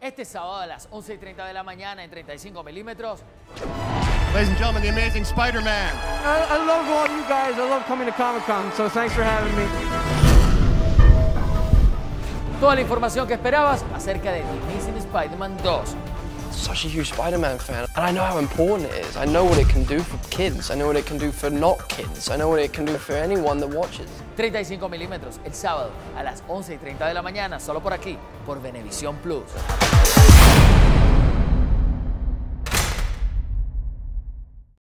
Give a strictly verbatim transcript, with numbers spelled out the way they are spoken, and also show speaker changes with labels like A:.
A: Este sábado a las once y treinta de la mañana en treinta y cinco milímetros.
B: Ladies and gentlemen, the amazing Spider-Man.
C: I, I love all you guys. I love coming to Comic-Con, so thanks for having me.
A: Toda la información que esperabas acerca de The Amazing Spider-Man dos.
D: Such a huge Spider-Man fan, and I know how important it is. I know what it can do for kids. I know what it can do for not kids. I know what it can do for anyone that watches.
A: treinta y cinco milímetros el sábado a las once y treinta de la mañana, solo por aquí, por Venevisión Plus.